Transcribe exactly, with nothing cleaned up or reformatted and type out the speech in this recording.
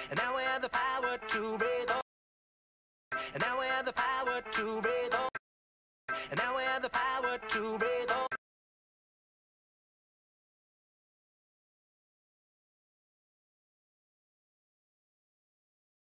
And now we have the power to breathe on. And now we have the power to breathe on. And now we have the power to breathe on.